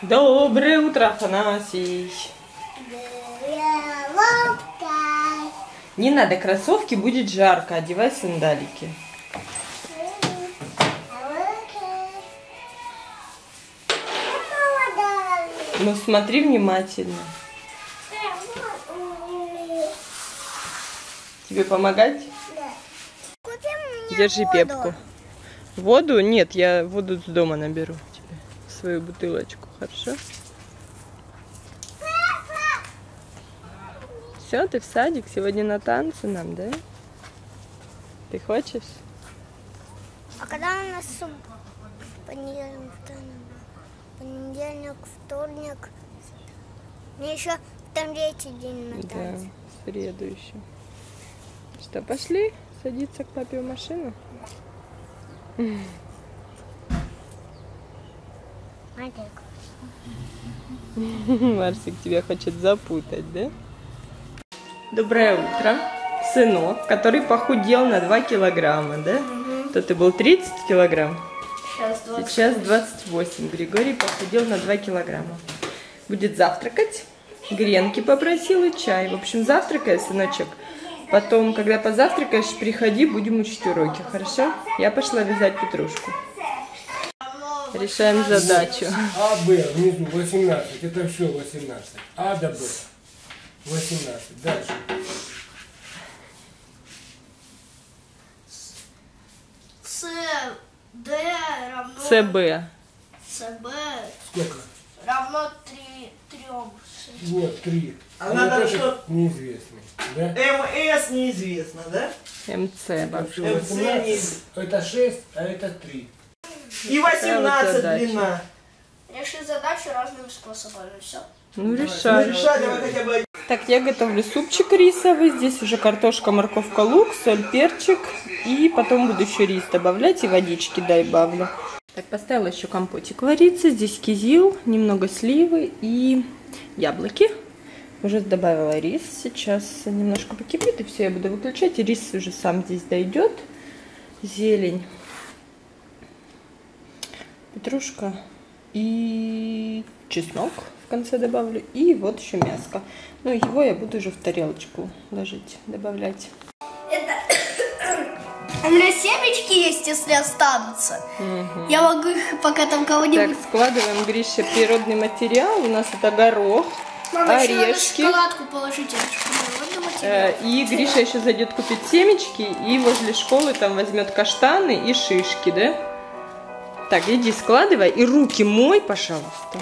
Доброе утро, Афанасий. Не надо кроссовки, будет жарко. Одевай сандалики. Ну смотри внимательно. Тебе помогать? Да. Держи пепку. Воду? Нет, я воду с дома наберу тебе в свою бутылочку, хорошо? Все, ты в садик? Сегодня на танцы нам, да? Ты хочешь? А когда у нас понедельник, вторник, мне еще там третий день на танцы. Да, в среду еще. Что, пошли садиться к папе в машину? Марсик тебя хочет запутать, да? Доброе утро, сынок, который похудел на 2 килограмма, да? То ты был 30 килограмм, сейчас 28. Григорий похудел на 2 килограмма. Будет завтракать, гренки попросил и чай. В общем, завтракай, сыночек. Потом, когда позавтракаешь, приходи, будем учить уроки, хорошо? Я пошла вязать петрушку. Решаем задачу. А, Б, внизу 18, это все 18. А до Б 18. Дальше. С, Д равно... СБ. СБ Сколько? равно 3. Вот, 3. А надо что? Неизвестный. Да? МС неизвестно, да? МЦ. Это всё МЦ 18, это 6, а это 3. И 18 длина. Реши задачу разными способами, все. Ну, Ну, решай. решай, давай хотя бы. Так, я готовлю супчик рисовый. Здесь уже картошка, морковка, лук, соль, перчик. И потом буду еще рис добавлять и водички добавлю. Так, поставила еще компотик вариться. Здесь кизил, немного сливы и яблоки. Уже добавила рис. Сейчас немножко покипит и все, я буду выключать. И рис уже сам здесь дойдет. Зелень, петрушка и чеснок в конце добавлю. И вот еще мяско. Ну, его я буду уже в тарелочку ложить, добавлять. Это... У меня семечки есть, если останутся. Я могу их пока там кого-нибудь... Так, складываем, Гриша, природный материал. У нас это горох, Мама, орешки. еще надо шоколадку положить, это же природный материал. И Гриша еще зайдет купить семечки и возле школы там возьмет каштаны и шишки, да? Так, иди складывай и руки мой, пожалуйста.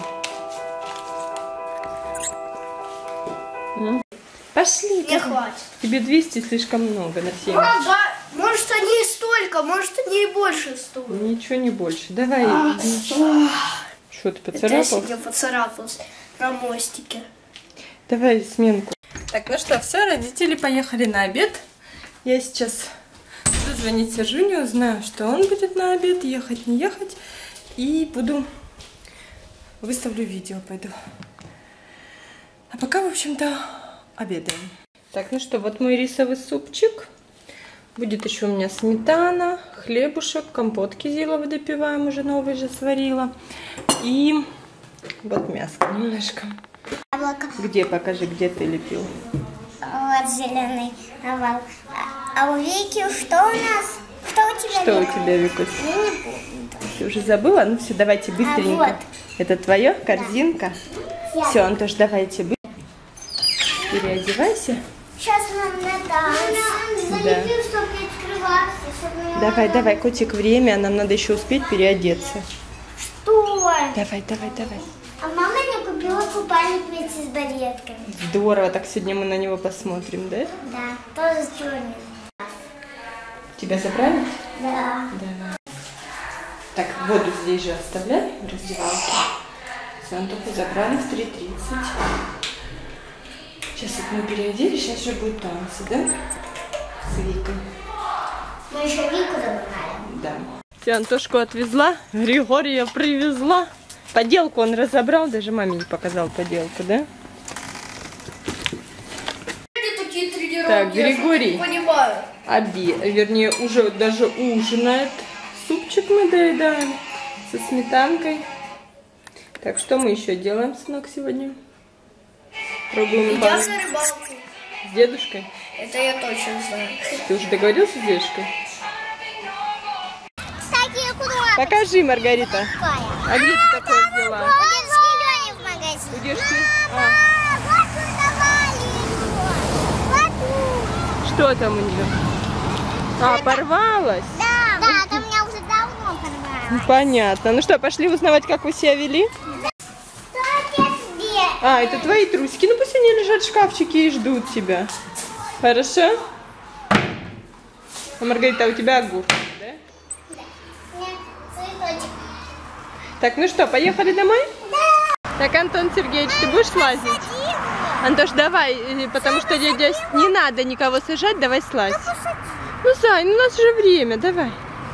Пошли. Мне хватит. Тебе 200 слишком много на семечки. Ага, может они и столько, может они и больше стоят. Ничего не больше. Давай. Что ты Это я поцарапал? сегодня поцарапался на мостике. Давай сменку. Так, ну что, все, родители поехали на обед. Я сейчас буду звонить Сержуне, узнаю, что он будет на обед, ехать, не ехать. И выставлю видео, пойду. А пока, в общем-то, обедаем. Так, ну что, вот мой рисовый супчик. Будет еще у меня сметана, хлебушек, компот кизиловый допиваем, уже новый же сварила. И вот мяско немножко. Яблоко. Где, покажи, где ты лепил? Вот зеленый овал. А у Вики что у нас? Что у тебя? Что у тебя, Викусь? Я не помню. Ты уже забыла? Ну все, давайте быстренько. вот. Это твое? Корзинка? Да. Все, Антош, давайте быстренько. Переодевайся. Сейчас нам надо. Да. Чтобы открываться. Давай, давай, котик, время. Нам надо еще успеть переодеться. Что? Давай, давай, давай. А мама мне купила купальник вместе с балетками. Здорово. Так сегодня мы на него посмотрим, да? Да, тоже с черным. Тебя забрали? Да. Давай. Так, воду здесь же оставляй в раздевалке. Все, Антоху забрали в 3:30. Сейчас вот мы переоделись, сейчас же будут танцы, да? С Викой. Мы еще Вику добавляем. Да. Все, Антошку отвезла, Григория привезла. Поделку он разобрал, даже маме не показал поделку, да? Такие тренировки, Так, Григорий. я не понимаю. Вернее, уже даже ужинает. Супчик мы доедаем со сметанкой. Так, что мы еще делаем, сынок, сегодня? Пробуем Идем на рыбалку. с дедушкой? Это я точно знаю. Ты уже договорился с дедушкой? Покажи, Маргарита. А где ты такое взяла? У дедушки? Что там у нее? А, порвалась? Да, там меня уже давно порвалось. Понятно. Ну что, пошли узнавать, как вы себя вели? А, это твои трусики. Ну пусть они лежат в шкафчике и ждут тебя. Хорошо? А, Маргарита, у тебя огурчик, да? Нет, цветочек. Так, ну что, поехали домой? Да. Так, Антон Сергеевич, ты будешь лазить? Антош, давай, потому что дядя... Не надо никого сажать, давай слазь. Ну, Зай, ну у нас же время, давай.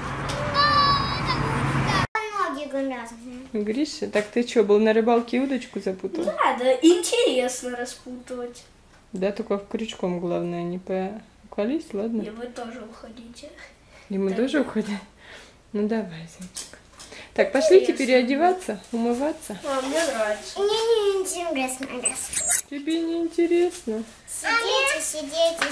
Ноги грязные. Гриша, так ты что, был на рыбалке и удочку запутал? Да, да, интересно распутывать. Да, только крючком главное, не поколись, ладно? И вы тоже уходите. И мы тоже уходим? Ну давай, зайчик. Так, пошлите переодеваться, умываться. А, мне нравится. Мне не интересно. Тебе не интересно? Сидите.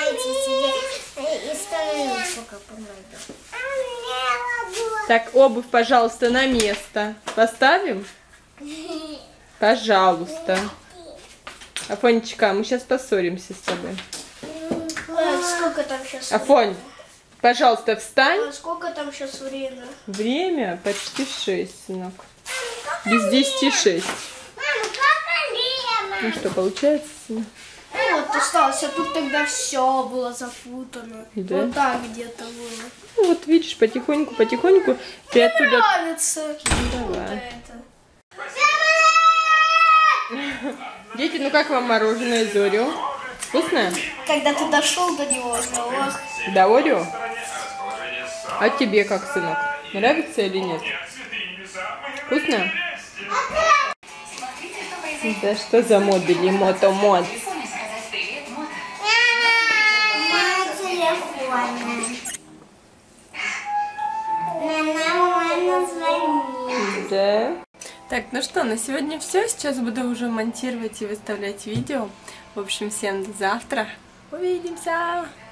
И 100 минут пока помойду. Так, обувь, пожалуйста, на место. Поставим? Пожалуйста. Афонечка, мы сейчас поссоримся с тобой. Сколько там сейчас? Афонь, пожалуйста, встань. Сколько там сейчас время? Время почти 6, сынок. Без 10 6. Мама, как Ну что, получается, сынок? Ну вот осталось, а тут тогда все было запутано. Да? Вот так где-то было. Ну вот видишь, потихоньку ты оттуда... Нравится. Давай. Это. Дети, ну как вам мороженое из Орео? Вкусное? Когда ты дошел до него, ох. Да, Орео? А тебе как, сынок? Нравится или нет? Вкусно? Да что за модели, мото-мод? Да. Так, ну что, на сегодня все. Сейчас буду уже монтировать и выставлять видео. В общем, всем до завтра. Увидимся!